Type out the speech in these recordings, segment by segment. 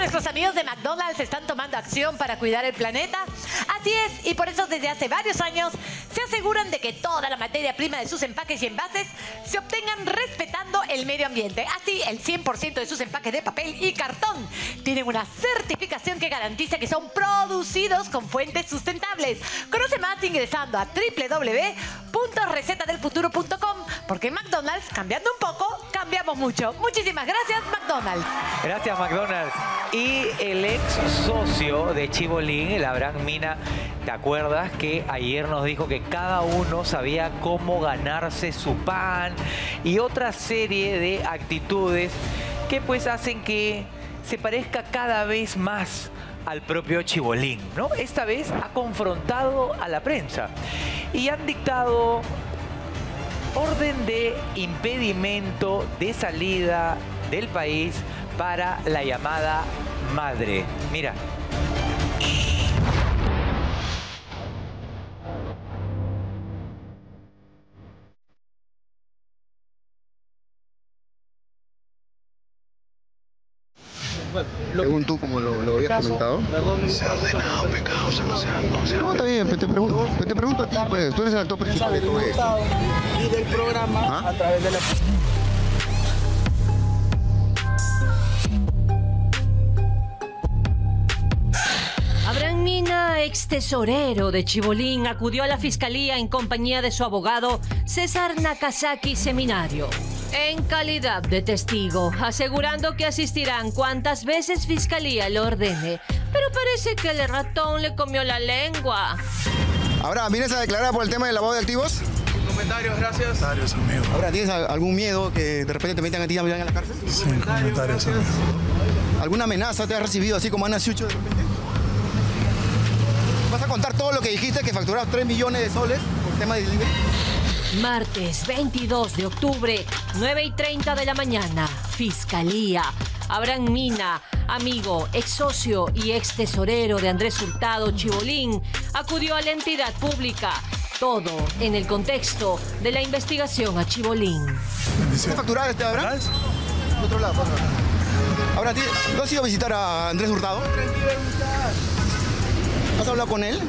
nuestros amigos de McDonald's están tomando acción para cuidar el planeta? Así es, y por eso desde hace varios años se aseguran de que toda la materia prima de sus empaques y envases se obtengan respetando el medio ambiente. Así, el 100% de sus empaques de papel y cartón tienen una certificación que garantiza que son producidos con fuentes sustentables. Conoce más ingresando a www.recetadelfuturo.com, porque en McDonald's, cambiando un poco, cambiamos mucho. Muchísimas gracias, McDonald's. Gracias, McDonald's. Y el ex socio de Chibolín, el Abraham Mina, ¿te acuerdas que ayer nos dijo que cada uno sabía cómo ganarse su pan y otra serie de actitudes que pues hacen que se parezca cada vez más al propio Chibolín, ¿no? Esta vez ha confrontado a la prensa y han dictado orden de impedimento de salida del país para la llamada madre. Mira. Según tú, como lo habías comentado. Se ha ordenado pecados, no sea. No, está bien, te pregunto a ti, pues, tú eres el actor principal de todo esto. Y del programa a través de la... Abraham Mina, ex tesorero de Chibolín, acudió a la fiscalía en compañía de su abogado César Nakazaki Seminario, en calidad de testigo, asegurando que asistirán cuantas veces fiscalía lo ordene. Pero parece que el ratón le comió la lengua. Ahora, ¿vienes a declarar por el tema del lavado de activos? Comentarios, gracias. Comentarios, amigo. Ahora, ¿tienes algún miedo que de repente te metan a ti también en la cárcel? Sí, comentarios, amigo. ¿Alguna amenaza te has recibido así como Ana Ciucho de repente? ¿Vas a contar todo lo que dijiste, que facturabas 3 millones de soles por el tema de delivery? Martes 22 de octubre, 9:30 de la mañana. Fiscalía. Abraham Mina, amigo, ex socio y ex tesorero de Andrés Hurtado Chibolín, acudió a la entidad pública. Todo en el contexto de la investigación a Chibolín. ¿Qué facturaba este Abraham? Otro lado, otro lado. Ahora, ¿tú has ido a visitar a Andrés Hurtado? ¿Has hablado con él?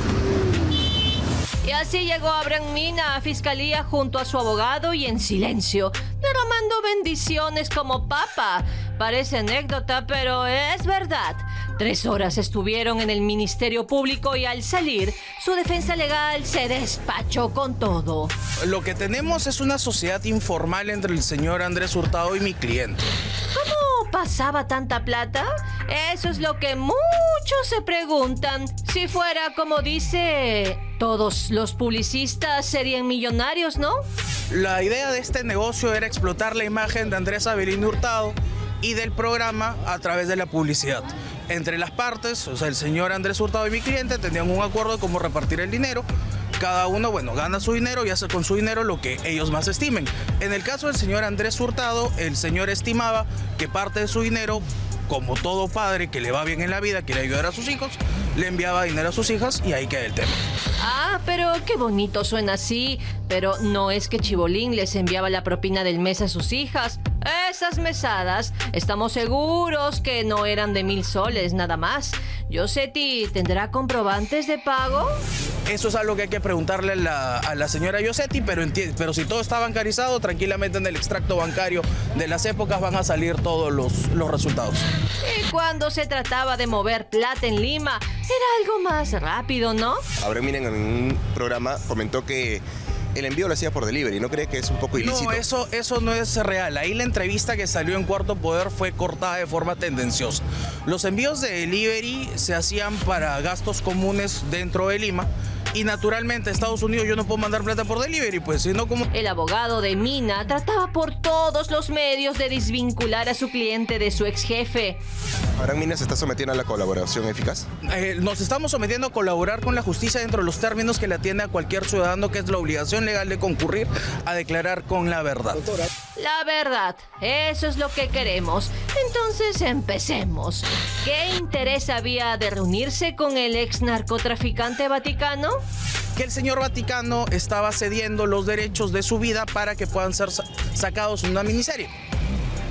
Y así llegó Abraham Mina a fiscalía junto a su abogado y en silencio, derramando bendiciones como papa. Parece anécdota, pero es verdad. 3 horas estuvieron en el Ministerio Público y al salir, su defensa legal se despachó con todo. Lo que tenemos es una sociedad informal entre el señor Andrés Hurtado y mi cliente. ¿Cómo pasaba tanta plata? Eso es lo que muchos se preguntan. Si fuera como dice, todos los publicistas serían millonarios, ¿no? La idea de este negocio era explotar la imagen de Andrés Avelino Hurtado y del programa a través de la publicidad. Entre las partes, o sea, el señor Andrés Hurtado y mi cliente tenían un acuerdo de cómo repartir el dinero. Cada uno, bueno, gana su dinero y hace con su dinero lo que ellos más estimen. En el caso del señor Andrés Hurtado, el señor estimaba que parte de su dinero, como todo padre que le va bien en la vida, quiere ayudar a sus hijos, le enviaba dinero a sus hijas y ahí queda el tema. Ah, pero qué bonito suena así. Pero no es que Chibolín les enviaba la propina del mes a sus hijas. Esas mesadas, estamos seguros que no eran de 1000 soles nada más. ¿Yosetti tendrá comprobantes de pago? Eso es algo que hay que preguntarle a la señora Yosetti, pero si todo está bancarizado, tranquilamente en el extracto bancario de las épocas van a salir todos los resultados. Y cuando se trataba de mover plata en Lima, era algo más rápido, ¿no? Abraham Mina en un programa comentó que el envío lo hacía por delivery. ¿No crees que es un poco ilícito? No, eso no es real. Ahí la entrevista que salió en Cuarto Poder fue cortada de forma tendenciosa. Los envíos de delivery se hacían para gastos comunes dentro de Lima. Y naturalmente, Estados Unidos yo no puedo mandar plata por delivery, pues, sino como... El abogado de Mina trataba por todos los medios de desvincular a su cliente de su ex jefe. ¿Abraham Mina se está sometiendo a la colaboración eficaz? Nos estamos sometiendo a colaborar con la justicia dentro de los términos que le atiende a cualquier ciudadano, que es la obligación legal de concurrir a declarar con la verdad. La verdad, eso es lo que queremos. Entonces empecemos. ¿Qué interés había de reunirse con el ex narcotraficante Vaticano? Que el señor Vaticano estaba cediendo los derechos de su vida para que puedan ser sacados en una miniserie.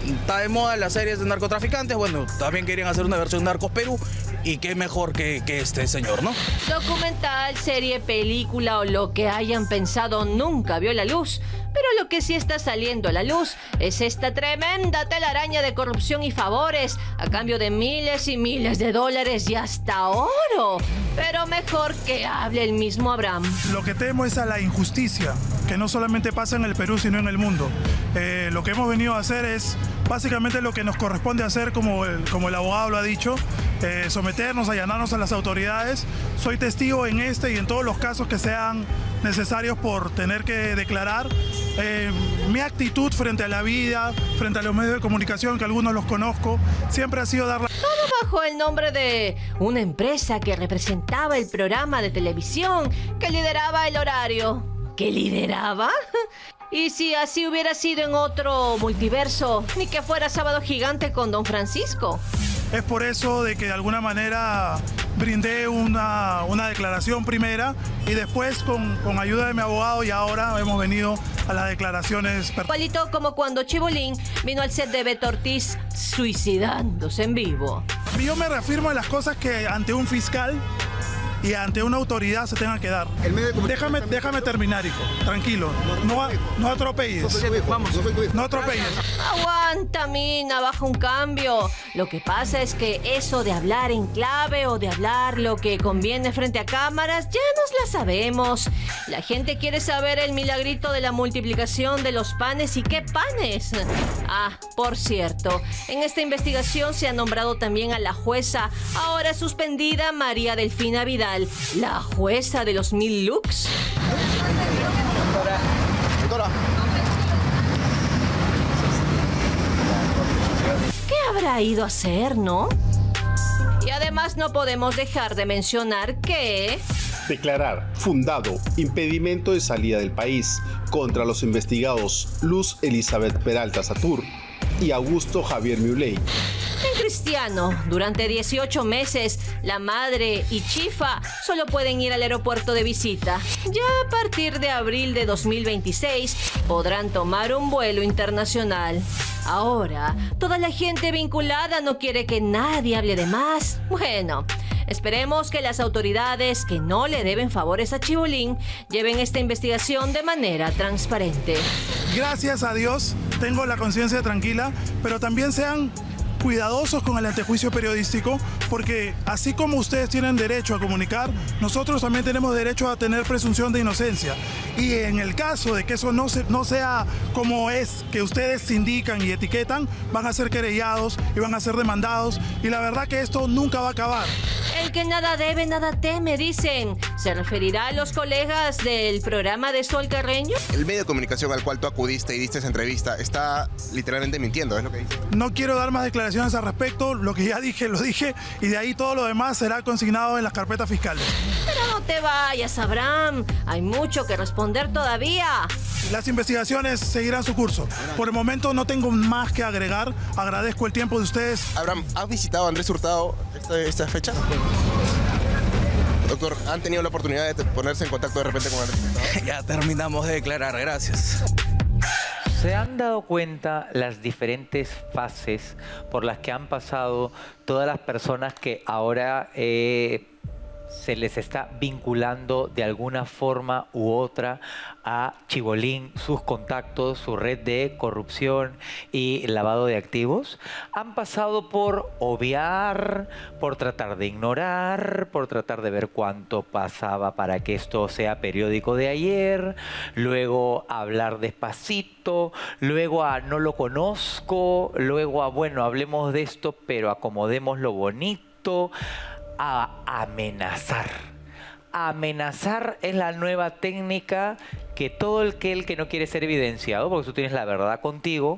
está de moda las series de narcotraficantes, bueno, también querían hacer una versión Narcos Perú, y qué mejor que este señor, ¿no? Documental, serie, película o lo que hayan pensado nunca vio la luz. Pero lo que sí está saliendo a la luz es esta tremenda telaraña de corrupción y favores a cambio de miles y miles de dólares y hasta oro. Pero mejor que hable el mismo Abraham. Lo que temo es a la injusticia, que no solamente pasa en el Perú, sino en el mundo. Lo que hemos venido a hacer es básicamente lo que nos corresponde hacer, como el abogado lo ha dicho, someternos, allanarnos a las autoridades. Soy testigo en este y en todos los casos que sean necesarios por tener que declarar. Mi actitud frente a la vida, frente a los medios de comunicación, que algunos los conozco, siempre ha sido darla... Todo bajo el nombre de una empresa que representaba el programa de televisión, que lideraba el horario. ¿Que lideraba? Y si así hubiera sido en otro multiverso, ni que fuera Sábado Gigante con Don Francisco. Es por eso de que de alguna manera brindé una declaración primera y después con ayuda de mi abogado y ahora hemos venido a las declaraciones. Igualito como cuando Chibolín vino al set de Beto Ortiz suicidándose en vivo. Yo me reafirmo en las cosas que ante un fiscal y ante una autoridad se tengan que dar. Déjame terminar, hijo. Tranquilo. No atropelles. No atropelles. Aguanta, mina, baja un cambio. Lo que pasa es que eso de hablar en clave o de hablar lo que conviene frente a cámaras, ya nos la sabemos. La gente quiere saber el milagrito de la multiplicación de los panes y qué panes. Ah, por cierto, en esta investigación se ha nombrado también a la jueza, ahora suspendida, María Delfina Vidal. La jueza de los 1000 looks. Doctora. ¿Qué habrá ido a hacer, no? Y además no podemos dejar de mencionar que... Declarar fundado impedimento de salida del país contra los investigados Luz Elizabeth Peralta Satur y Augusto Javier Muley. En Cristiano, durante 18 meses, la madre y Chifa solo pueden ir al aeropuerto de visita. Ya a partir de abril de 2026 podrán tomar un vuelo internacional. Ahora, toda la gente vinculada no quiere que nadie hable de más. Bueno, esperemos que las autoridades que no le deben favores a Chibolín lleven esta investigación de manera transparente. Gracias a Dios tengo la conciencia tranquila, pero también sean cuidadosos con el antejuicio periodístico, porque así como ustedes tienen derecho a comunicar, nosotros también tenemos derecho a tener presunción de inocencia. Y en el caso de que eso no sea como es, que ustedes indican y etiquetan, van a ser querellados y van a ser demandados. Y la verdad que esto nunca va a acabar. El que nada debe, nada teme, dicen. ¿Se referirá a los colegas del programa de Sol Carreño? El medio de comunicación al cual tú acudiste y diste esa entrevista está literalmente mintiendo, ¿es lo que dice? No quiero dar más declaraciones al respecto. Lo que ya dije, lo dije. Y de ahí todo lo demás será consignado en las carpetas fiscales. Pero no te vayas, Abraham. Hay mucho que responder todavía. Las investigaciones seguirán su curso. Por el momento no tengo más que agregar. Agradezco el tiempo de ustedes. Abraham, ¿has visitado a Andrés Hurtado estas fechas? Doctor, ¿han tenido la oportunidad de ponerse en contacto de repente con Andrés Hurtado? Ya terminamos de declarar, gracias. ¿Se han dado cuenta las diferentes fases por las que han pasado todas las personas que ahora se les está vinculando de alguna forma u otra a Chibolín, sus contactos, su red de corrupción y lavado de activos? Han pasado por obviar, por tratar de ignorar, por tratar de ver cuánto pasaba para que esto sea periódico de ayer, luego a hablar despacito, luego a no lo conozco, luego a bueno, hablemos de esto pero acomodemos lo bonito, a amenazar. Amenazar es la nueva técnica que todo el que no quiere ser evidenciado, porque tú tienes la verdad contigo,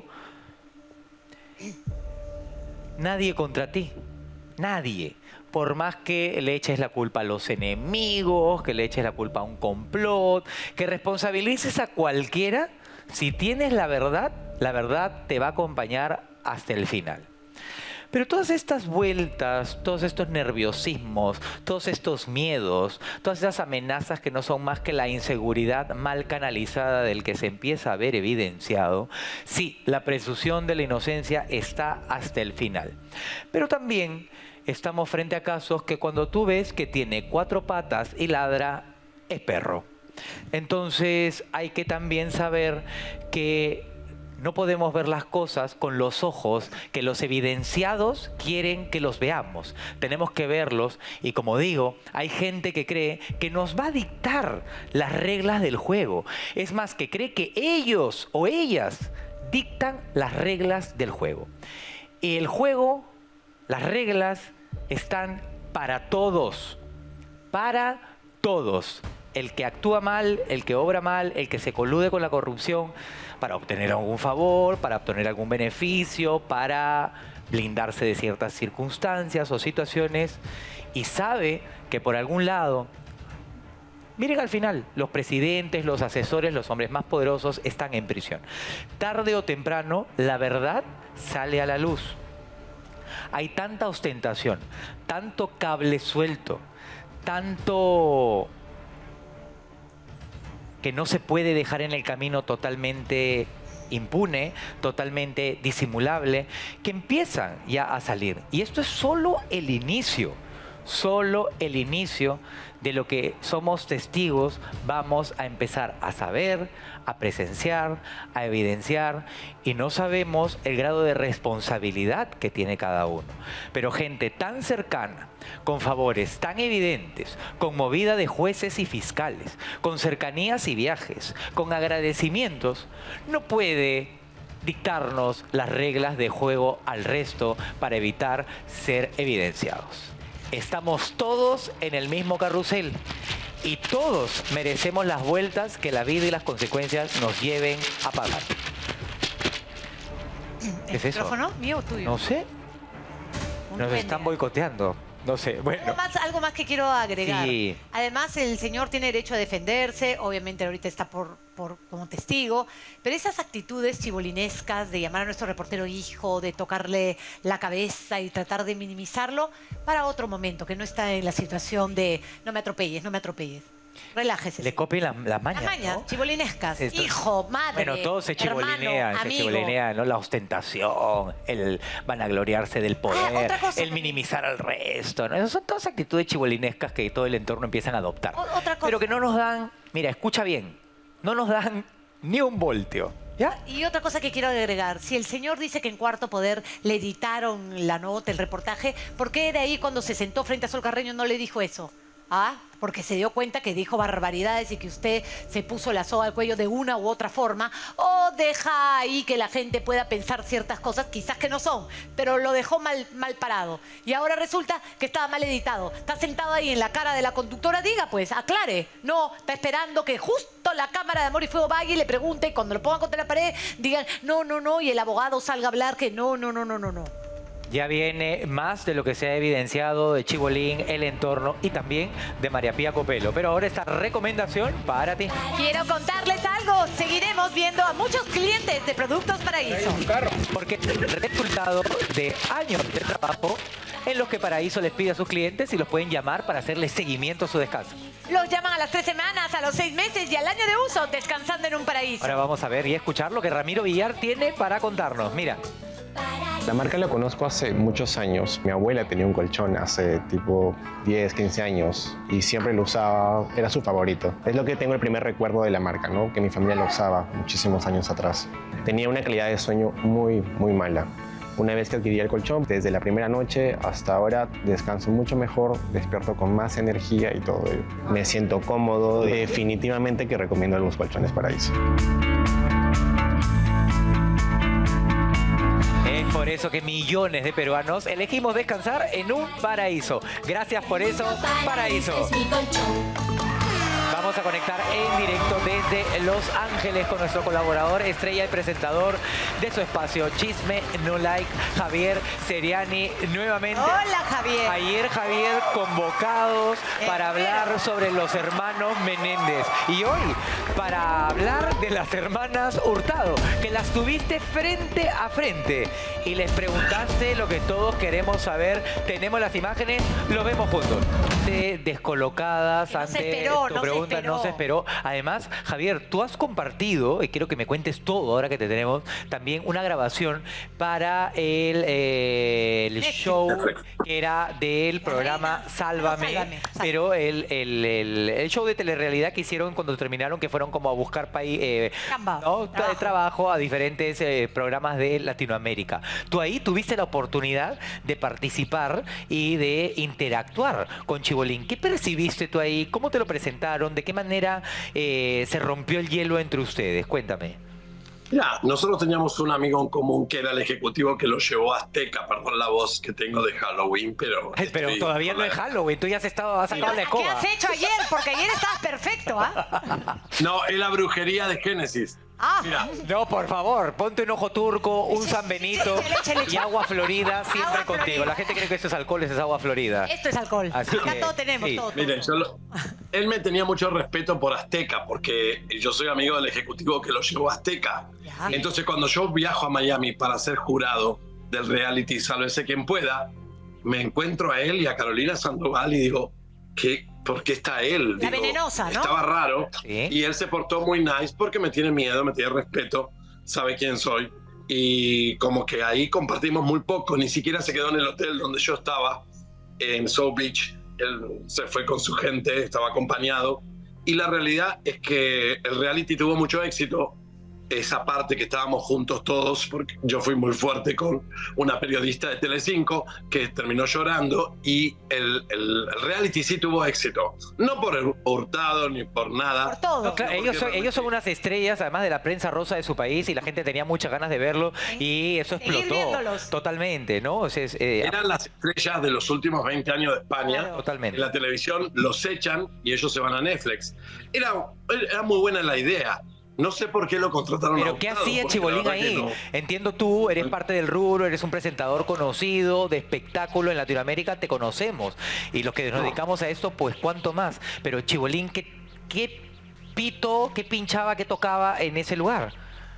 nadie contra ti, nadie. Por más que le eches la culpa a los enemigos, que le eches la culpa a un complot, que responsabilices a cualquiera, si tienes la verdad te va a acompañar hasta el final. Pero todas estas vueltas, todos estos nerviosismos, todos estos miedos, todas esas amenazas que no son más que la inseguridad mal canalizada del que se empieza a ver evidenciado, sí, la presunción de la inocencia está hasta el final. Pero también estamos frente a casos que cuando tú ves que tiene 4 patas y ladra, es perro. Entonces hay que también saber que no podemos ver las cosas con los ojos que los evidenciados quieren que los veamos. Tenemos que verlos y, como digo, hay gente que cree que nos va a dictar las reglas del juego. Es más, que cree que ellos o ellas dictan las reglas del juego. Y el juego, las reglas, están para todos. Para todos. El que actúa mal, el que obra mal, el que se colude con la corrupción para obtener algún favor, para obtener algún beneficio, para blindarse de ciertas circunstancias o situaciones, y sabe que por algún lado, miren al final, los presidentes, los asesores, los hombres más poderosos están en prisión. Tarde o temprano, la verdad sale a la luz. Hay tanta ostentación, tanto cable suelto, tanto que no se puede dejar en el camino totalmente impune, totalmente disimulable, que empiezan ya a salir. Y esto es solo el inicio de lo que somos testigos, vamos a empezar a saber, a presenciar, a evidenciar, y no sabemos el grado de responsabilidad que tiene cada uno. Pero gente tan cercana, con favores tan evidentes, con movida de jueces y fiscales, con cercanías y viajes, con agradecimientos, no puede dictarnos las reglas de juego al resto para evitar ser evidenciados. Estamos todos en el mismo carrusel y todos merecemos las vueltas que la vida y las consecuencias nos lleven a pagar. ¿Qué es eso? ¿Micrófono mío o tuyo? No sé. Nos están boicoteando. No sé, bueno. Algo más que quiero agregar. Sí. Además, el señor tiene derecho a defenderse. Obviamente, ahorita está como testigo. Pero esas actitudes chibolinescas de llamar a nuestro reportero hijo, de tocarle la cabeza y tratar de minimizarlo, para otro momento, que no está en la situación de no me atropelles, no me atropelles. Relájese. Le copien las mañas, Las mañas, ¿no? chibolinescas. Esto- Hijo, madre, Bueno, todos se chibolinean, amigo. ¿no? La ostentación, el vanagloriarse del poder, otra cosa el minimizar al resto, ¿no? Esas son todas actitudes chibolinescas que todo el entorno empiezan a adoptar. Otra cosa. Pero que no nos dan, mira, escucha bien, no nos dan ni un voltio. ¿Ya? Y otra cosa que quiero agregar, si el señor dice que en Cuarto Poder le editaron la nota, el reportaje, ¿por qué de ahí cuando se sentó frente a Sol Carreño no le dijo eso? ¿Ah? Porque se dio cuenta que dijo barbaridades y que usted se puso la soga al cuello de una u otra forma, o deja ahí que la gente pueda pensar ciertas cosas, quizás que no son, pero lo dejó mal parado. Y ahora resulta que estaba mal editado. Está sentado ahí en la cara de la conductora, diga pues, aclare. No, está esperando que justo la cámara de Amor y Fuego vaya y le pregunte, y cuando lo pongan contra la pared, digan, no, no, no, y el abogado salga a hablar que no, no, no, no, no, no. Ya viene más de lo que se ha evidenciado de Chibolín, el entorno y también de María Pía Copelo. Pero ahora esta recomendación para ti. Quiero contarles algo. Seguiremos viendo a muchos clientes de Productos Paraíso. Porque es el resultado de años de trabajo en los que Paraíso les pide a sus clientes y los pueden llamar para hacerles seguimiento a su descanso. Los llaman a las 3 semanas, a los 6 meses y al año de uso, descansando en un paraíso. Ahora vamos a ver y escuchar lo que Ramiro Villar tiene para contarnos. Mira. La marca la conozco hace muchos años. Mi abuela tenía un colchón hace tipo 10, 15 años y siempre lo usaba, era su favorito. Es lo que tengo el primer recuerdo de la marca, ¿no? Que mi familia lo usaba muchísimos años atrás. Tenía una calidad de sueño muy, muy mala. Una vez que adquirí el colchón, desde la primera noche hasta ahora descanso mucho mejor, despierto con más energía y todo. Me siento cómodo. Definitivamente que recomiendo los colchones Paraíso. Es por eso que millones de peruanos elegimos descansar en un paraíso. Gracias por eso, Paraíso. Vamos a conectar en directo desde Los Ángeles con nuestro colaborador, estrella y presentador de su espacio Chisme No Like, Javier Seriani, nuevamente. Hola, Javier. Ayer, Javier, convocados para hablar sobre los hermanos Menéndez. Y hoy, para hablar de las hermanas Hurtado, que las tuviste frente a frente. y les preguntaste lo que todos queremos saber. Tenemos las imágenes, los vemos juntos. Descolocadas ante tu pregunta, no se esperó. Además, Javier, tú has compartido, y quiero que me cuentes todo ahora que te tenemos, también una grabación para el show que era del programa Sálvame, pero el show de telerrealidad que hicieron cuando terminaron, que fueron como a buscar trabajo a diferentes programas de Latinoamérica. Tú ahí tuviste la oportunidad de participar y de interactuar con Chibolín. ¿Qué percibiste tú ahí? ¿Cómo te lo presentaron? ¿De qué manera se rompió el hielo entre ustedes? Cuéntame. Mira, nosotros teníamos un amigo en común que era el ejecutivo que lo llevó a Azteca, perdón la voz que tengo de Halloween, pero... Pero todavía no es Halloween, tú ya has sacado la escoba. ¿Qué has hecho ayer? Porque ayer estabas perfecto, ¿ah? No, es la brujería de Génesis. Mira. No, por favor, ponte un ojo turco, un San Benito y agua florida siempre contigo. La gente cree que esto es alcohol, eso es agua florida. Esto es alcohol. Así Acá que, todo tenemos, todo. Miren, él me tenía mucho respeto por Azteca, porque yo soy amigo del ejecutivo que lo llevó a Azteca. Entonces, cuando yo viajo a Miami para ser jurado del reality Sálvese quien pueda, me encuentro a él y a Carolina Sandoval y digo, ¿por qué está él? La venenosa, ¿no? Estaba raro. ¿Sí? Y él se portó muy nice porque me tiene miedo, me tiene respeto, sabe quién soy. Y como que ahí compartimos muy poco, ni siquiera se quedó en el hotel donde yo estaba, en South Beach. Él se fue con su gente, estaba acompañado. Y la realidad es que el reality tuvo mucho éxito. Esa parte que estábamos juntos todos, porque yo fui muy fuerte con una periodista de Telecinco que terminó llorando, y el reality sí tuvo éxito. No por el Hurtado ni por nada. Por todo. No, claro, ellos son unas estrellas, además de la prensa rosa de su país, y la gente tenía muchas ganas de verlo, y eso explotó totalmente, ¿no? O sea, eran las estrellas de los últimos 20 años de España. Claro. Totalmente. En la televisión los echan y ellos se van a Netflix. Era muy buena la idea. No sé por qué lo contrataron. ¿Pero qué hacía Chibolín ahí? No. Entiendo, tú eres parte del rubro, eres un presentador conocido de espectáculo en Latinoamérica, te conocemos. Y los que nos dedicamos a esto, pues cuánto más. Pero Chibolín, ¿qué pito, qué pinchaba, qué tocaba en ese lugar?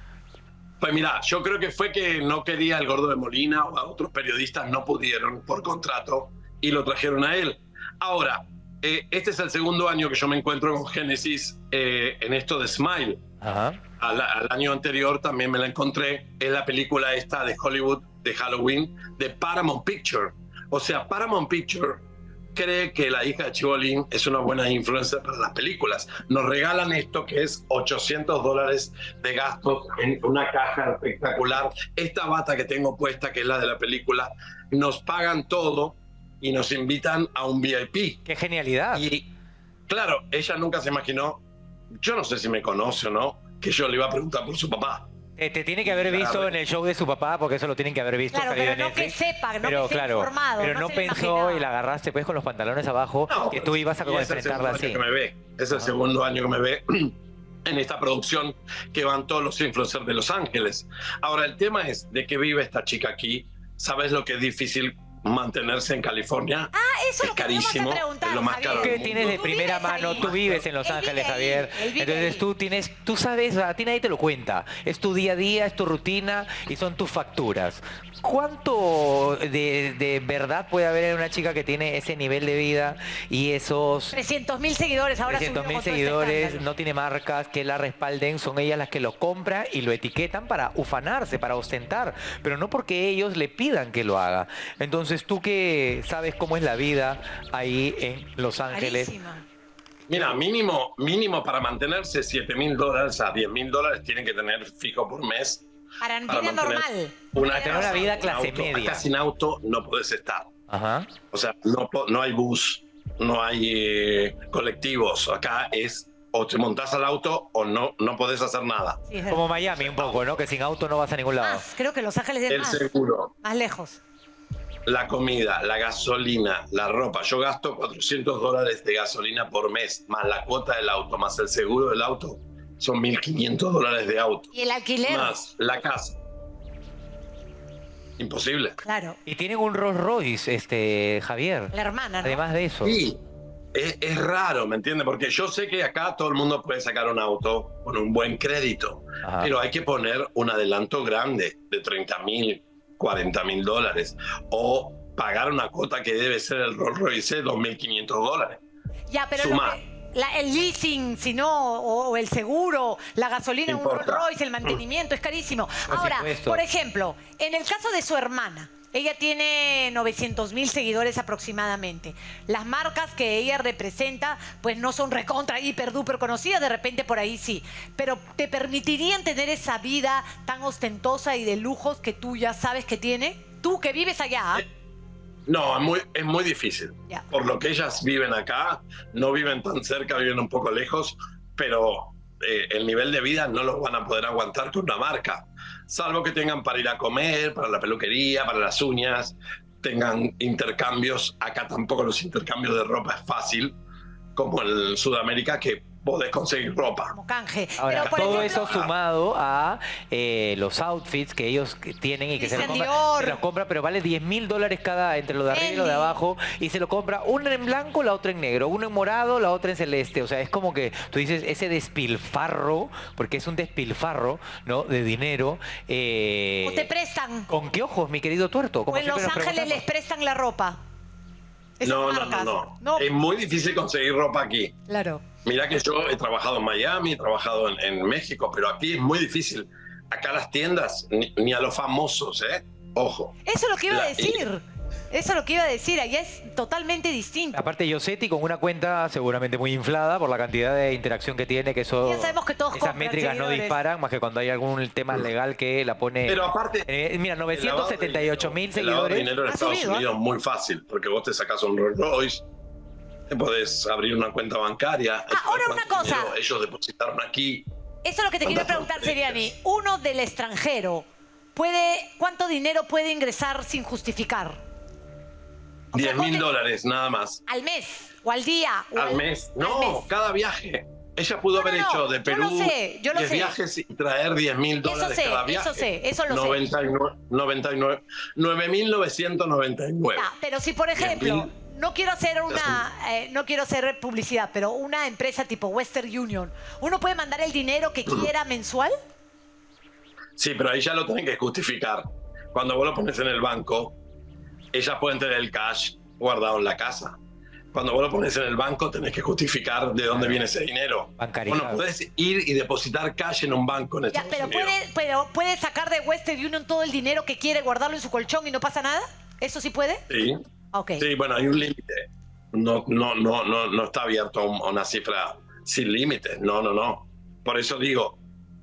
Pues mira, yo creo que fue que no quería el Gordo de Molina, o a otros periodistas no pudieron por contrato y lo trajeron a él. Ahora, este es el segundo año que yo me encuentro con Génesis en esto de Smile. Ajá. Al año anterior también me la encontré en la película esta de Hollywood de Halloween de Paramount Picture. O sea, Paramount Picture cree que la hija de Chibolín es una buena influencer para las películas. Nos regalan esto que es $800 de gastos en una caja espectacular. Esta bata que tengo puesta, que es la de la película, nos pagan todo y nos invitan a un VIP. ¡Qué genialidad! Y claro, ella nunca se imaginó, yo no sé si me conoce o no, que yo le iba a preguntar por su papá. Te tiene que haber visto en el show de su papá, porque eso lo tienen que haber visto. Claro, pero no que sepa, no que esté informado. Pero no pensó y la agarraste pues con los pantalones abajo, que tú ibas a enfrentarla así. Es el segundo año que me ve en esta producción que van todos los influencers de Los Ángeles. Ahora, el tema es de que vive esta chica aquí. ¿Sabes lo que es difícil mantenerse en California? Eso es carísimo, es lo más caro. ¿Qué tienes de primera mano? Tú vives en Los Ángeles, Javier. Entonces tú sabes, a ti nadie te lo cuenta. Es tu día a día, es tu rutina y son tus facturas. ¿Cuánto de verdad puede haber en una chica que tiene ese nivel de vida y esos 300.000 seguidores ahora? 300.000 seguidores, no tiene marcas que la respalden, son ellas las que lo compran y lo etiquetan para ufanarse, para ostentar, pero no porque ellos le pidan que lo haga. Entonces, tú que sabes cómo es la vida ahí en Los Ángeles. Carísima. Mira, mínimo para mantenerse $7.000 a $10.000 tienen que tener fijo por mes. Para vida normal. Tener una vida clase media. Acá sin auto no puedes estar. Ajá. O sea, no hay bus, no hay colectivos. Acá es o te montás al auto o no podés hacer nada. Sí, como Miami un poco, ¿no? Que sin auto no vas a ningún lado. Creo que Los Ángeles es el seguro. Más lejos. La comida, la gasolina, la ropa. Yo gasto $400 de gasolina por mes, más la cuota del auto, más el seguro del auto. Son $1.500 de auto. ¿Y el alquiler? Más la casa. Imposible. Claro. Y tienen un Rolls Royce, Javier. La hermana, ¿no? Además de eso. Sí. Es raro, ¿me entiendes? Porque yo sé que acá todo el mundo puede sacar un auto con un buen crédito. Ajá. Pero hay que poner un adelanto grande de $30.000, $40.000 dólares. O pagar una cuota que debe ser el Rolls Royce, $2.500 dólares. Ya, pero Suma. el leasing, si no, o el seguro, la gasolina, un Rolls Importa. Royce, el mantenimiento, es carísimo. Por Ahora, supuesto. por ejemplo, en el caso de su hermana, ella tiene 900.000 seguidores aproximadamente. Las marcas que ella representa, pues no son recontra, hiper, duper conocidas, de repente por ahí sí. Pero ¿te permitirían tener esa vida tan ostentosa y de lujos que tú ya sabes que tiene? Tú que vives allá, ¿ah? No, es muy difícil. Ya. Por lo que ellas viven acá, no viven tan cerca, viven un poco lejos, pero el nivel de vida no lo van a poder aguantar con una marca. Salvo que tengan para ir a comer, para la peluquería, para las uñas, tengan intercambios. Acá tampoco los intercambios de ropa es fácil, como en Sudamérica, que podés conseguir ropa. Como canje. Ahora, Pero, por todo ejemplo, eso sumado a los outfits que ellos tienen y que se los Christian compran, Dior. se los compra, pero vale $10.000 dólares cada, entre lo de arriba y lo de Fendi. abajo, y se lo compra una en blanco, la otra en negro, uno en morado, la otra en celeste. O sea, es como que tú dices, ese despilfarro, porque es un despilfarro, ¿no? De dinero. o te prestan. ¿Con qué ojos, mi querido tuerto? Como O en Los siempre nos Ángeles les preguntamos. prestan la ropa. Esas No, marcas. no. Es muy difícil conseguir ropa aquí. Claro. Mira que yo he trabajado en Miami, he trabajado en México, pero aquí es muy difícil. Acá las tiendas, ni a los famosos, ¿eh? Ojo. Eso es lo que iba a La- decir. Eso es lo que iba a decir. Allá es totalmente distinto. Aparte, Yosetti con una cuenta seguramente muy inflada por la cantidad de interacción que tiene, que eso, Ya sabemos que todos esas compran métricas no seguidores. disparan, más que cuando hay algún tema legal que la pone... Pero aparte, mira, 978.000 el lavado de seguidores. dinero en Ha Estados subido, ¿eh? Unidos es muy fácil, porque vos te sacás un Rolls Royce, te podés abrir una cuenta bancaria. Ahora una cuánto cosa. dinero ellos depositaron aquí. Eso es lo que te quiero ¿Cuántas preguntar, Seriani. transferencias? Uno del extranjero, ¿cuánto dinero puede ingresar sin justificar? O sea, $10.000 ponte- dólares, nada más. ¿Al mes? ¿O al día? O Al mes. al No, mes. cada viaje. Ella pudo haber hecho de yo Perú lo sé, yo lo 10 sé. viajes y traer $10.000 Eso sé, cada viaje. eso sé, eso lo sé. 9.999. Ah, pero si, por ejemplo, no quiero hacer no quiero hacer publicidad, pero una empresa tipo Western Union, ¿uno puede mandar el dinero que quiera mensual? Sí, pero ahí ya lo tienen que justificar. Cuando vos lo pones en el banco, ellas pueden tener el cash guardado en la casa. Cuando vos lo pones en el banco, tenés que justificar de dónde viene ese dinero. Bancarizado. Bueno, podés ir y depositar cash en un banco en Ya, Estados pero Unidos. puede sacar de Western Union todo el dinero que quiere, guardarlo en su colchón y no pasa nada. ¿Eso sí puede? Sí. Ok. Sí, bueno, hay un límite. No está abierto a una cifra sin límites. No. Por eso digo,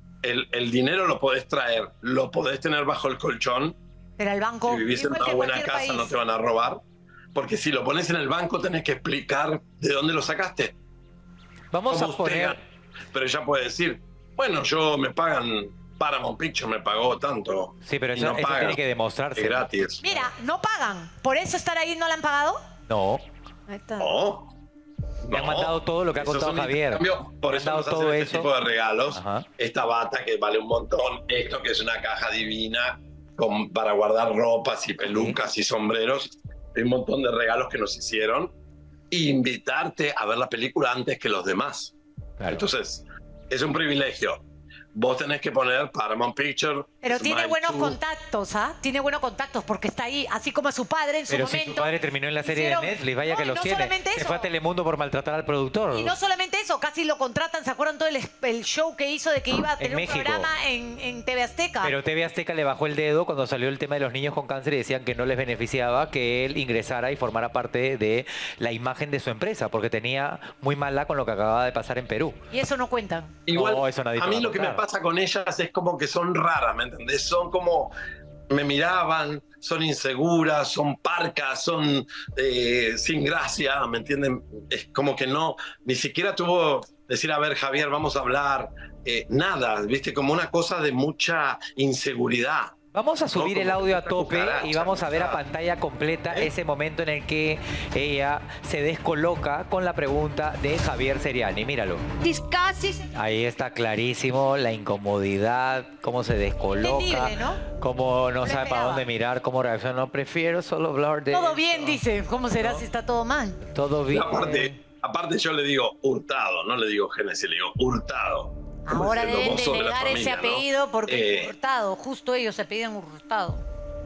el dinero lo podés traer, lo podés tener bajo el colchón. Pero al banco. Si vivís en igual una que buena cualquier casa, país. no te van a robar. Porque si lo pones en el banco, tenés que explicar de dónde lo sacaste. Vamos a ¿Cómo usted poner... gana? Pero ella puede decir, bueno, yo me pagan, Paramount Pictures me pagó tanto. Sí, pero y eso, no eso paga. tiene que demostrarse. Es gratis. Mira, no pagan. ¿Por eso estar ahí no la han pagado? No. Ahí está. No. Me han mandado todo lo que ha Eso es contado un Javier. intercambio. Por Me han eso dado nos hacen todo este eso. tipo de regalos. Ajá. Esta bata que vale un montón. Esto que es una caja divina para guardar ropas y pelucas y sombreros. Hay un montón de regalos que nos hicieron. Y invitarte a ver la película antes que los demás. Claro. Entonces, es un privilegio. Vos tenés que poner Paramount Picture. Pero tiene Smile buenos 2. contactos, ¿ah? Tiene buenos contactos porque está ahí, así como su padre en su Pero si momento. su padre terminó en la serie hicieron- de Netflix, vaya No, que y los no tiene. solamente Se eso. fue a Telemundo por maltratar al productor. Y no solamente eso, casi lo contratan. ¿Se acuerdan todo el show que hizo de que iba a tener un México. programa en TV Azteca? Pero TV Azteca le bajó el dedo cuando salió el tema de los niños con cáncer y decían que no les beneficiaba que él ingresara y formara parte de la imagen de su empresa, porque tenía muy mala con lo que acababa de pasar en Perú. Y eso no cuentan. Igual, No, eso nadie a te mí va a lo que me contar. pasa con ellas es como que son raras, ¿me entendés? Son como, me miraban, son inseguras, son parcas, son sin gracia, ¿me entienden? Es como que no, ni siquiera tuvo decir, a ver, Javier, vamos a hablar, nada, ¿viste? Como una cosa de mucha inseguridad. Vamos a subir No, el como audio a esta tope cucaracha, y vamos a ver a o sea, pantalla completa ese momento en el que ella se descoloca con la pregunta de Javier Seriani. Míralo. Discasis. Ahí está clarísimo la incomodidad, cómo se descoloca, Entendible, ¿no? cómo no Lo sabe para esperaba. dónde mirar, cómo reacciona. No, prefiero solo hablar de Todo esto. bien, dice. ¿Cómo será si está todo mal? Todo Y bien. aparte yo le digo Hurtado, no le digo Génesis, le digo Hurtado. Como Ahora el deben mozo de la delegar ese familia, ¿no? apellido porque Eh, Hurtado, justo ellos se apellidan Hurtado.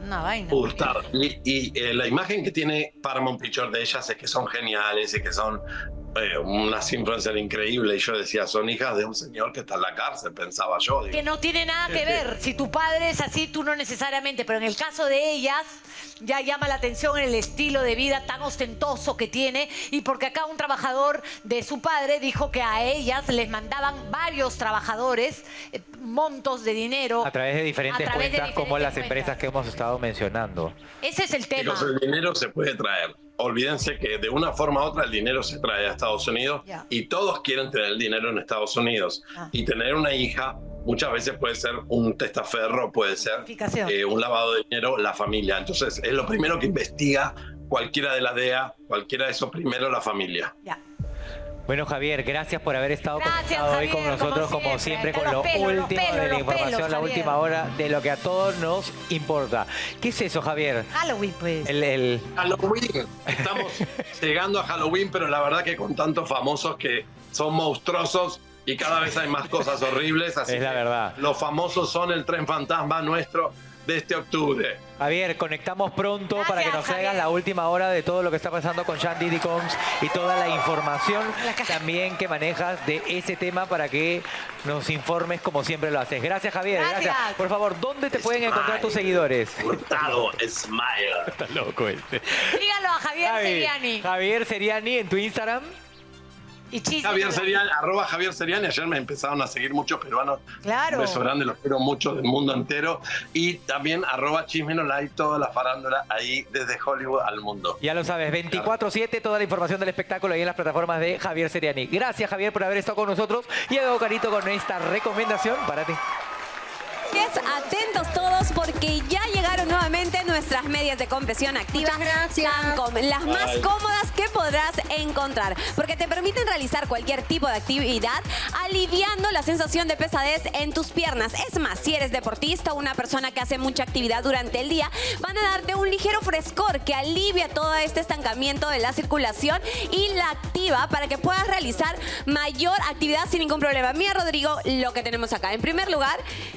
Una vaina. Hurtado. Y la imagen que tiene Paramount Pictures de ellas es que son geniales y que son unas influencers increíbles. Y yo decía, son hijas de un señor que está en la cárcel, pensaba yo. Digo. Que no tiene nada que ver. Si tu padre es así, tú no necesariamente. Pero en el caso de ellas, ya llama la atención el estilo de vida tan ostentoso que tiene. Y porque acá un trabajador de su padre dijo que a ellas les mandaban varios trabajadores montos de dinero. A través de diferentes cuentas, como las empresas que hemos estado mencionando. Ese es el tema. Chicos, el dinero se puede traer. Olvídense que de una forma u otra el dinero se trae a Estados Unidos y todos quieren tener el dinero en Estados Unidos. Y tener una hija muchas veces puede ser un testaferro, puede ser un lavado de dinero, la familia. Entonces es lo primero que investiga cualquiera de la DEA, cualquiera de esos, primero la familia. Bueno, Javier, gracias por haber estado conectado hoy con nosotros, como siempre, con lo último de la información, la última hora de lo que a todos nos importa. ¿Qué es eso, Javier? Halloween, pues. Halloween. Estamos llegando a Halloween, pero la verdad que con tantos famosos que son monstruosos y cada vez hay más cosas horribles. Así es la verdad. Los famosos son el tren fantasma nuestro de este octubre. Javier, conectamos pronto para que nos traigas la última hora de todo lo que está pasando con Sean Diddy Combs y toda la información también que manejas de ese tema para que nos informes como siempre lo haces. Gracias, Javier. Gracias. Por favor, ¿dónde te pueden encontrar tus seguidores? Hurtado Smile. Está loco este. Dígalo a Javier Seriani. Javier Seriani en tu Instagram. Javier Seriani, @Javier Seriani. Ayer me empezaron a seguir muchos peruanos. Claro. Un beso grande, los quiero mucho del mundo entero. Y también @ChismeNoLive, toda la farándula ahí desde Hollywood al mundo. Ya lo sabes, 24/7, toda la información del espectáculo ahí en las plataformas de Javier Seriani. Gracias, Javier, por haber estado con nosotros. Y hago carito con esta recomendación para ti. Atentos todos porque ya llegaron nuevamente nuestras medias de compresión activa. Muchas gracias. Sancom, las más cómodas que podrás encontrar porque te permiten realizar cualquier tipo de actividad aliviando la sensación de pesadez en tus piernas. Es más, si eres deportista o una persona que hace mucha actividad durante el día, van a darte un ligero frescor que alivia todo este estancamiento de la circulación y la activa para que puedas realizar mayor actividad sin ningún problema. Mira, Rodrigo, lo que tenemos acá. En primer lugar,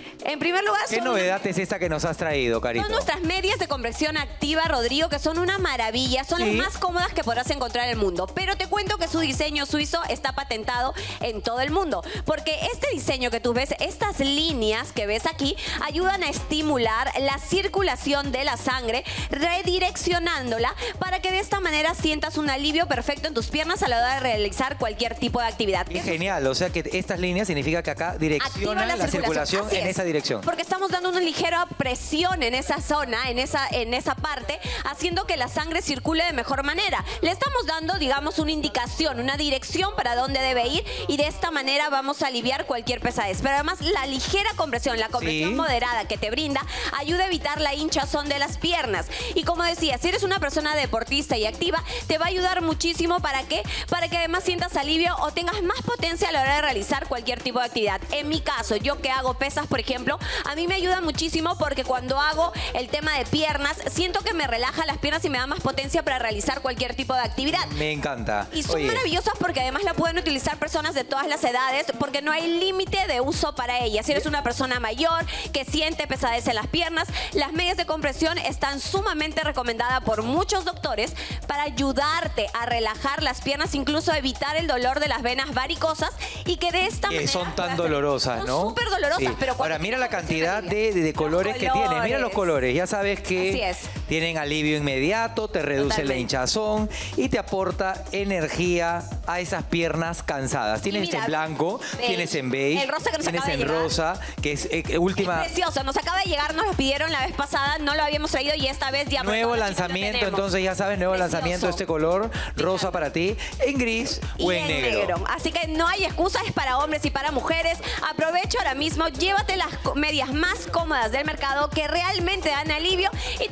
¿qué novedad es esta que nos has traído, Carito? Son nuestras medias de compresión activa, Rodrigo, que son una maravilla. Son las más cómodas que podrás encontrar en el mundo. Pero te cuento que su diseño suizo está patentado en todo el mundo. Porque este diseño que tú ves, estas líneas que ves aquí, ayudan a estimular la circulación de la sangre, redireccionándola para que de esta manera sientas un alivio perfecto en tus piernas a la hora de realizar cualquier tipo de actividad. Qué genial. O sea que estas líneas significa que acá direcciona la circulación en esa dirección. Porque estamos dando una ligera presión en esa zona, en esa parte, haciendo que la sangre circule de mejor manera. Le estamos dando, digamos, una indicación, una dirección para dónde debe ir y de esta manera vamos a aliviar cualquier pesadez. Pero además la ligera compresión, la compresión moderada que te brinda, ayuda a evitar la hinchazón de las piernas. Y como decía, si eres una persona deportista y activa, te va a ayudar muchísimo. ¿Para qué? Para que además sientas alivio o tengas más potencia a la hora de realizar cualquier tipo de actividad. En mi caso, yo que hago pesas, por ejemplo, a mí me ayuda muchísimo porque cuando hago el tema de piernas, siento que me relaja las piernas y me da más potencia para realizar cualquier tipo de actividad. Me encanta. Y son maravillosas porque además la pueden utilizar personas de todas las edades porque no hay límite de uso para ellas. Si eres una persona mayor que siente pesadez en las piernas, las medias de compresión están sumamente recomendadas por muchos doctores para ayudarte a relajar las piernas, incluso evitar el dolor de las venas varicosas y que de esta manera... son tan dolorosas, ¿no? Son súper dolorosas, pero... Ahora, mira la cantidad de colores que tienen. Mira los colores. Ya sabes que tienen alivio inmediato, te reduce la hinchazón y te aporta energía a esas piernas cansadas. Tienes en blanco, tienes en beige, el rosa que nos tienes acaba de en llegar. rosa, que es última... Es precioso, nos acaba de llegar, nos lo pidieron la vez pasada, no lo habíamos traído y esta vez ya... Nuevo lanzamiento, entonces ya sabes, nuevo lanzamiento de este color, rosa para ti, en gris o en negro. Así que no hay excusas, es para hombres y para mujeres. Aprovecha ahora mismo, llévate las medias más cómodas del mercado que realmente dan alivio y te van a ayudar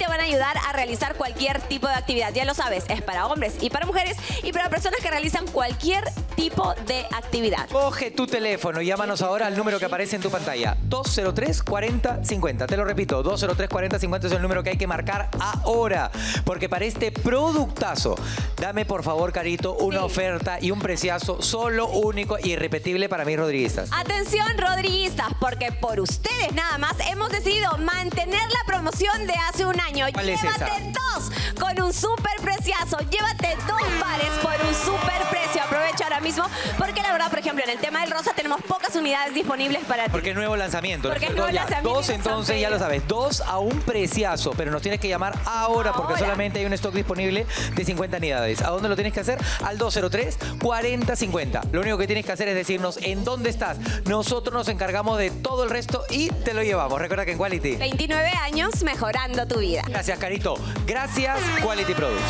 ayudar a realizar cualquier tipo de actividad. Ya lo sabes, es para hombres y para mujeres y para personas que realizan cualquier tipo de actividad. Coge tu teléfono y llámanos ahora al número que aparece en tu pantalla. 203-40-50. Te lo repito, 203-40-50 es el número que hay que marcar ahora. Porque para este productazo, dame por favor, Carito, una oferta y un preciazo solo, único e irrepetible para mis rodriguistas. Atención, rodriguistas, porque por ustedes nada más hemos decidido mantener la promoción de hace un año. ¿Cuál es esa? Llévate dos con un súper preciazo. Llévate 2 pares por un súper precio. Aprovecha ahora mismo, porque la verdad, por ejemplo, en el tema del rosa tenemos pocas unidades disponibles para ti. Porque es nuevo lanzamiento. Porque es Nosotros nuevo lanzamiento, dos, entonces, ya lo sabes, 2 a un preciazo, pero nos tienes que llamar ahora porque solamente hay un stock disponible de 50 unidades. ¿A dónde lo tienes que hacer? Al 203-40-50. Lo único que tienes que hacer es decirnos en dónde estás. Nosotros nos encargamos de todo el resto y te lo llevamos. Recuerda que en Quality. 29 años mejorando tu vida. Gracias, Carito. Gracias, Quality Products.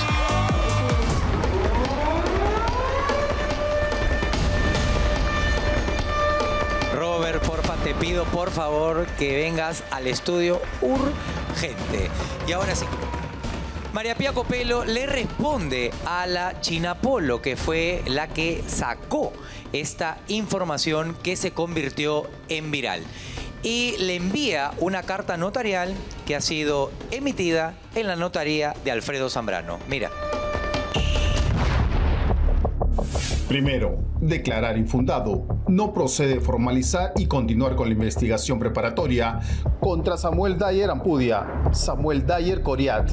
Robert, porfa, te pido por favor que vengas al estudio urgente. Y ahora sí. María Pía Copelo le responde a la China Polo, que fue la que sacó esta información que se convirtió en viral. Y le envía una carta notarial que ha sido emitida en la notaría de Alfredo Zambrano. Mira. Primero, declarar infundado. No procede formalizar y continuar con la investigación preparatoria contra Samuel Dyer Ampudia, Samuel Dyer Coriat.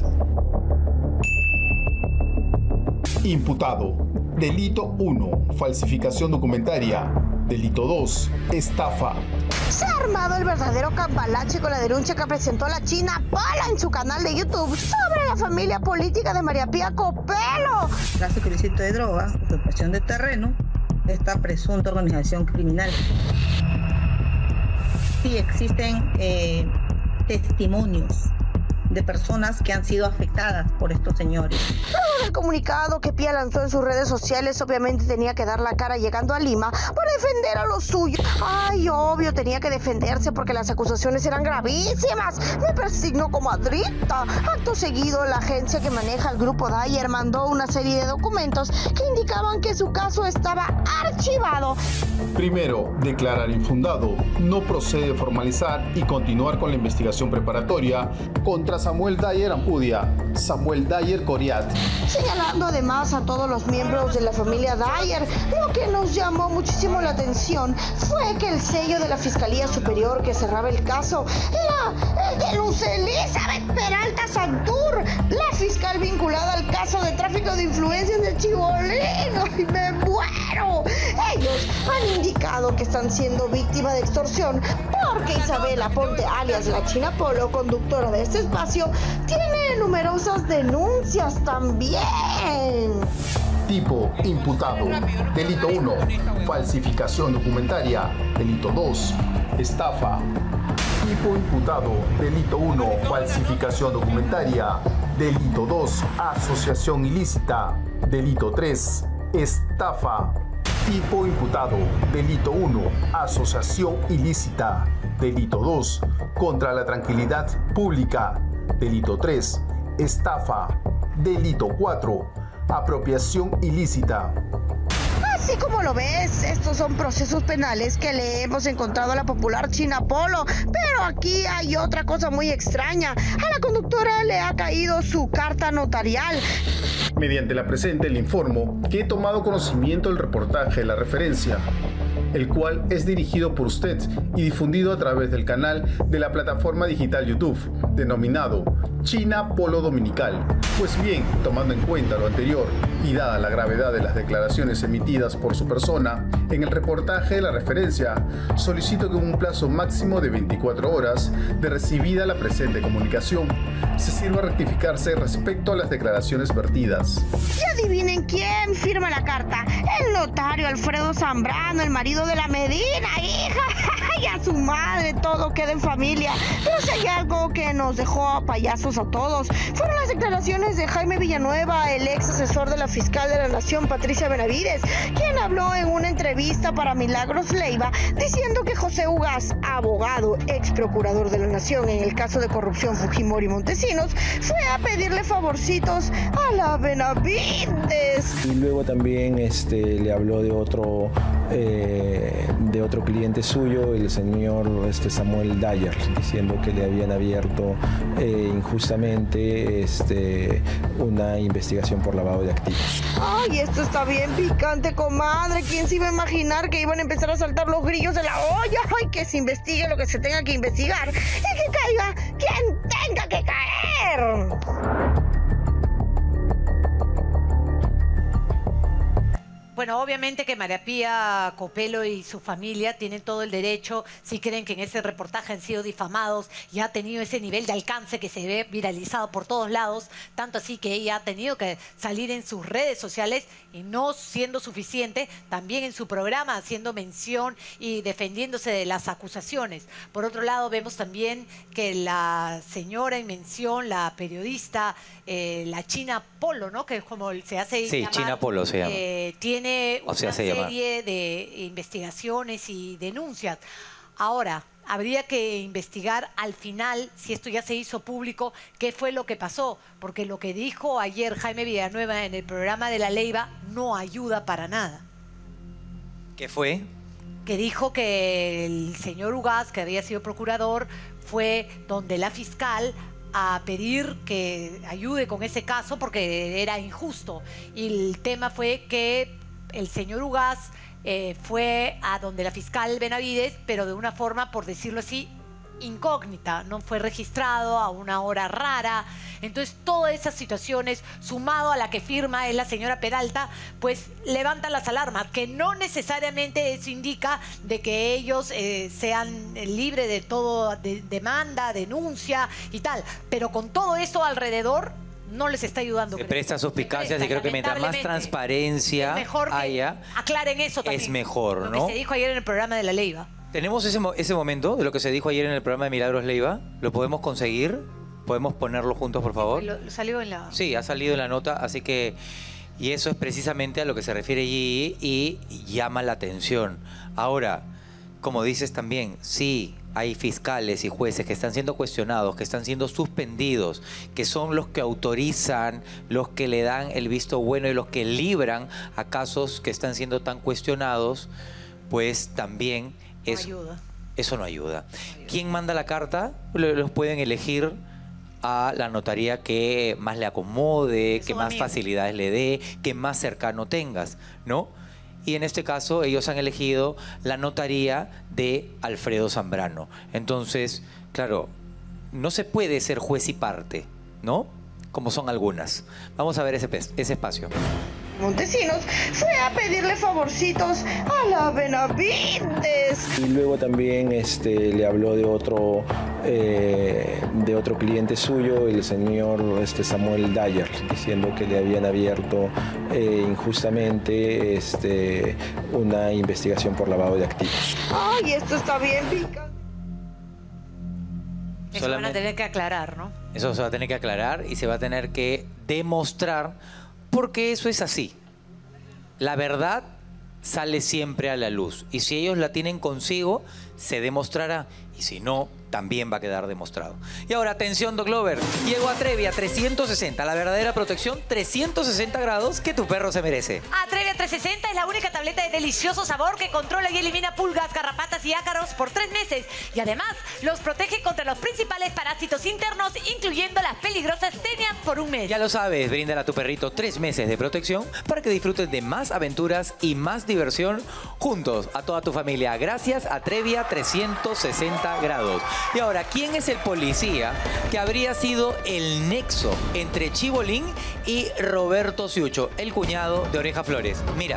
Imputado. Delito 1, falsificación documentaria. Delito 2, estafa. Se ha armado el verdadero cambalache con la denuncia que presentó la China Polo en su canal de YouTube sobre la familia política de María Pía Copelo. Tráfico ilícito de drogas, ocupación de terreno, esta presunta organización criminal. Sí existen testimonios de personas que han sido afectadas por estos señores. Luego del comunicado que Pía lanzó en sus redes sociales, obviamente tenía que dar la cara llegando a Lima para defender a los suyos. Ay, obvio, tenía que defenderse porque las acusaciones eran gravísimas. Me persignó como adrita. Acto seguido, la agencia que maneja el grupo Dyer mandó una serie de documentos que indicaban que su caso estaba archivado. Primero, declarar infundado. No procede formalizar y continuar con la investigación preparatoria contra Samuel Dyer Ampudia, Samuel Dyer Coriat. Señalando además a todos los miembros de la familia Dyer, lo que nos llamó muchísimo la atención fue que el sello de la Fiscalía Superior que cerraba el caso era el de Luz Elizabeth Peralta Santur, la fiscal vinculada al caso de tráfico de influencias de Chibolín. ¡Ay, me muero! Ellos han indicado que están siendo víctimas de extorsión porque Isabela Ponte, alias la China Polo, conductora de este espacio, tiene numerosas denuncias también. Tipo, imputado. Delito 1, falsificación documentaria. Delito 2, estafa. Tipo, imputado. Delito 1, falsificación documentaria. Delito 2, asociación ilícita. Delito 3, estafa. Tipo, imputado. Delito 1, asociación ilícita. Delito 2, contra la tranquilidad pública. Delito 3, estafa. Delito 4, apropiación ilícita. Así como lo ves, estos son procesos penales que le hemos encontrado a la popular China Polo. Pero aquí hay otra cosa muy extraña. A la conductora le ha caído su carta notarial. Mediante la presente le informo que he tomado conocimiento del reportaje de la referencia, el cual es dirigido por usted y difundido a través del canal de la plataforma digital YouTube, denominado China Polo Dominical. Pues bien, tomando en cuenta lo anterior y dada la gravedad de las declaraciones emitidas por su persona, en el reportaje de la referencia solicito que en un plazo máximo de 24 horas de recibida la presente comunicación se sirva a rectificarse respecto a las declaraciones vertidas. Y adivinen quién firma la carta. El notario Alfredo Zambrano, el marido de la Medina, hija. Y a su madre, todo queda en familia. Pero si hay algo que nos dejó a payasos a todos, fueron las declaraciones de Jaime Villanueva, el ex asesor de la fiscal de la Nación, Patricia Benavides, quien habló en una entrevista para Milagros Leiva, diciendo que José Ugaz, abogado, ex procurador de la Nación en el caso de corrupción Fujimori Montesinos, fue a pedirle favorcitos a la Benavides. Y luego también le habló de otro cliente suyo, el señor Samuel Dyer, diciendo que le habían abierto injustamente una investigación por lavado de activos. Ay, esto está bien picante, comadre. ¿Quién se iba a imaginar que iban a empezar a saltar los grillos de la olla? Ay, que se investigue lo que se tenga que investigar y que caiga quien tenga que caer. Bueno, obviamente que María Pía Copelo y su familia tienen todo el derecho, si creen que en ese reportaje han sido difamados y ha tenido ese nivel de alcance que se ve viralizado por todos lados, tanto así que ella ha tenido que salir en sus redes sociales y no siendo suficiente, también en su programa haciendo mención y defendiéndose de las acusaciones. Por otro lado, vemos también que la señora en mención, la periodista, la China Polo, ¿no? Que es como se hace Sí, llamar, China Polo se llama. Tiene O se una hace llamar. serie de investigaciones y denuncias. Ahora, habría que investigar al final, si esto ya se hizo público, qué fue lo que pasó. Porque lo que dijo ayer Jaime Villanueva en el programa de La Leiva no ayuda para nada. ¿Qué fue? Que dijo que el señor Ugaz, que había sido procurador, fue donde la fiscal a pedir que ayude con ese caso porque era injusto. Y el tema fue que el señor Ugaz fue a donde la fiscal Benavides, pero de una forma, por decirlo así, incógnita, no fue registrado a una hora rara. Entonces todas esas situaciones, sumado a la que firma es la señora Peralta, pues levantan las alarmas, que no necesariamente eso indica de que ellos sean libres de todo demanda, denuncia y tal, pero con todo eso alrededor no les está ayudando. Se prestan suspicacias y creo que mientras más transparencia haya, aclaren eso también. es mejor, lo ¿no? que se dijo ayer en el programa de La Leiva. ¿Tenemos ese momento de lo que se dijo ayer en el programa de Milagros Leiva? ¿Lo podemos conseguir? ¿Podemos ponerlo juntos, por favor? Lo salió en la... Sí, ha salido en la nota, así que... Y eso es precisamente a lo que se refiere Gigi y llama la atención. Ahora, como dices también, sí, hay fiscales y jueces que están siendo cuestionados, que están siendo suspendidos, que son los que autorizan, los que le dan el visto bueno y los que libran a casos que están siendo tan cuestionados, pues también... Eso no ayuda. ¿Quién manda la carta? Los pueden elegir a la notaría que más le acomode, que más facilidades le dé, que más cercano tengas, ¿no? Y en este caso ellos han elegido la notaría de Alfredo Zambrano. Entonces, claro, no se puede ser juez y parte, ¿no? Como son algunas. Vamos a ver ese espacio. Montesinos fue a pedirle favorcitos a la Benavides. Y luego también le habló de otro cliente suyo, el señor Samuel Dyer, diciendo que le habían abierto injustamente una investigación por lavado de activos. Ay, esto está bien picante. Eso van a tener que aclarar, ¿no? Eso se va a tener que aclarar y se va a tener que demostrar, porque eso es así. La verdad sale siempre a la luz y si ellos la tienen consigo, se demostrará, y si no, también va a quedar demostrado. Y ahora, atención, Doc Lover, llegó Atrevia 360, la verdadera protección 360 grados que tu perro se merece. Atrevia 360 es la única tableta de delicioso sabor que controla y elimina pulgas, garrapatas y ácaros por 3 meses. Y además, los protege contra los principales parásitos internos, incluyendo las peligrosas tenias por 1 mes. Ya lo sabes, bríndale a tu perrito 3 meses de protección para que disfrutes de más aventuras y más diversión juntos a toda tu familia. Gracias a Atrevia 360 grados. Y ahora, ¿quién es el policía que habría sido el nexo entre Chibolín y Roberto Ciucho, el cuñado de Oreja Flores? Mira.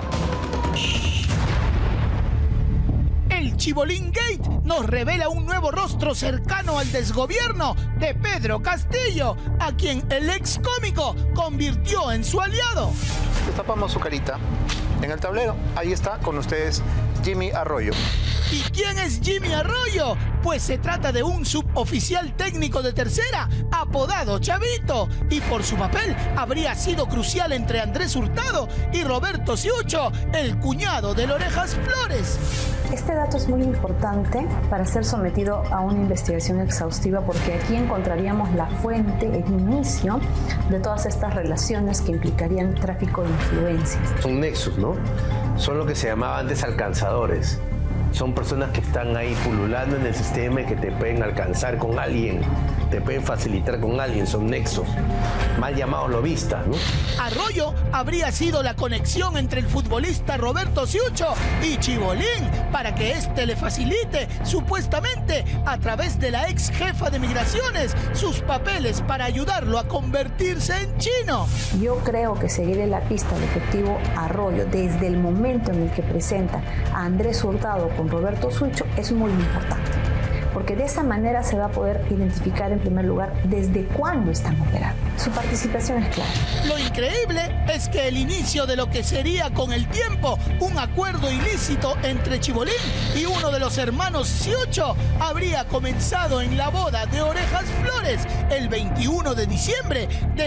El Chibolín Gate nos revela un nuevo rostro cercano al desgobierno de Pedro Castillo, a quien el ex cómico convirtió en su aliado. Destapamos su carita. En el tablero, ahí está con ustedes Jimmy Arroyo. ¿Y quién es Jimmy Arroyo? pues se trata de un suboficial técnico de tercera, apodado Chavito, y por su papel habría sido crucial entre Andrés Hurtado y Roberto Ciucho, el cuñado del Orejas Flores. Este dato es muy importante para ser sometido a una investigación exhaustiva, porque aquí encontraríamos la fuente, el inicio de todas estas relaciones que implicarían tráfico de influencias. Son nexos, ¿no? Son lo que se llamaba antes alcanzadores. Son personas que están ahí pululando en el sistema y que te pueden alcanzar con alguien, te pueden facilitar con alguien, son nexos, mal llamados lobistas, ¿no? Arroyo habría sido la conexión entre el futbolista Roberto Ciucho y Chibolín para que éste le facilite, supuestamente a través de la ex jefa de migraciones, sus papeles para ayudarlo a convertirse en chino. Yo creo que seguirle la pista al efectivo Arroyo desde el momento en el que presenta a Andrés Hurtado con Roberto Ciucho es muy importante, porque de esa manera se va a poder identificar en primer lugar desde cuándo están operando. Su participación es clara. Lo increíble es que el inicio de lo que sería con el tiempo un acuerdo ilícito entre Chibolín y uno de los hermanos Ciucho habría comenzado en la boda de Orejas Flores el 21 de diciembre de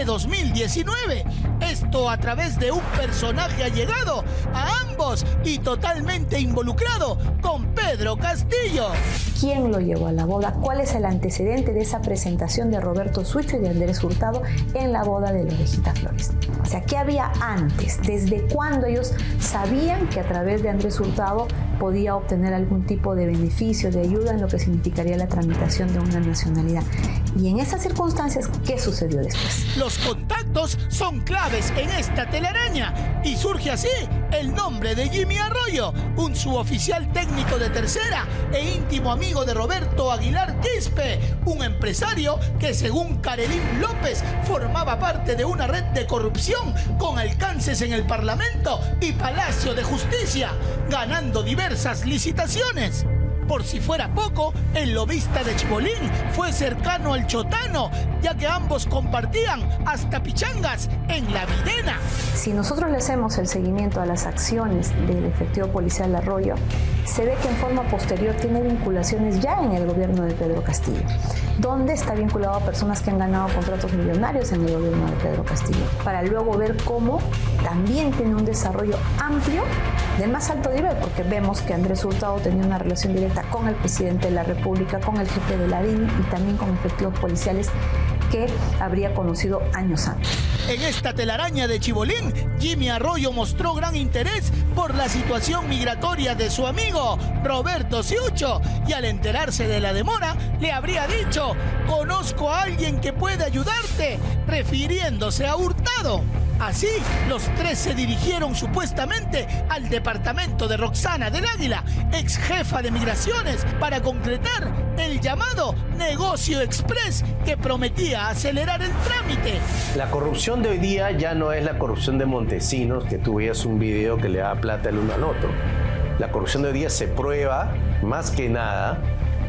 2019. Esto a través de un personaje allegado a ambos y totalmente involucrado con Pedro Castillo. ¿Quién lo llevó a la boda? ¿Cuál es el antecedente de esa presentación de Roberto Ciucho y de Andrés Hurtado en la boda de Orejita Flores? O sea, ¿qué había antes? ¿Desde cuándo ellos sabían que a través de Andrés Hurtado podía obtener algún tipo de beneficio, de ayuda en lo que significaría la tramitación de una nacionalidad? Y en esas circunstancias, ¿qué sucedió después? Los contactos son claves en esta telaraña y surge así el nombre de Jimmy Arroyo, un suboficial técnico de tercera e íntimo amigo de Roberto Aguilar Quispe, un empresario que según Karelín López formaba parte de una red de corrupción con alcances en el Parlamento y Palacio de Justicia, ganando diversas licitaciones. Por si fuera poco, el lobista de Chibolín fue cercano al chotano, ya que ambos compartían hasta pichangas en la Videna. Si nosotros le hacemos el seguimiento a las acciones del efectivo policial Arroyo, se ve que en forma posterior tiene vinculaciones ya en el gobierno de Pedro Castillo, donde está vinculado a personas que han ganado contratos millonarios en el gobierno de Pedro Castillo, para luego ver cómo también tiene un desarrollo amplio del más alto nivel, porque vemos que Andrés Hurtado tenía una relación directa con el presidente de la República, con el jefe de la DIN y también con efectivos policiales que habría conocido años antes. En esta telaraña de Chibolín, Jimmy Arroyo mostró gran interés por la situación migratoria de su amigo Roberto Ciucho y al enterarse de la demora le habría dicho: conozco a alguien que puede ayudarte, refiriéndose a Hurtado. Así, los tres se dirigieron supuestamente al departamento de Roxana del Águila, ex jefa de migraciones, para concretar el llamado negocio express que prometía acelerar el trámite. La corrupción de hoy día ya no es la corrupción de Montesinos, que tú veías un video que le daba plata el uno al otro. La corrupción de hoy día se prueba, más que nada,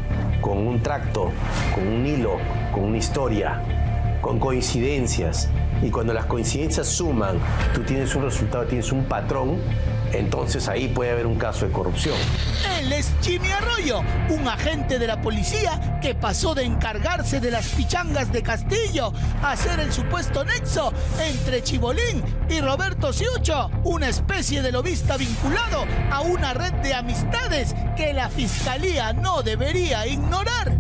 con un tracto, con un hilo, con una historia, con coincidencias. Y cuando las coincidencias suman, tú tienes un resultado, tienes un patrón, entonces ahí puede haber un caso de corrupción. Él es Jimmy Arroyo, un agente de la policía que pasó de encargarse de las pichangas de Castillo a ser el supuesto nexo entre Chibolín y Roberto Ciucho, una especie de lobista vinculado a una red de amistades que la fiscalía no debería ignorar.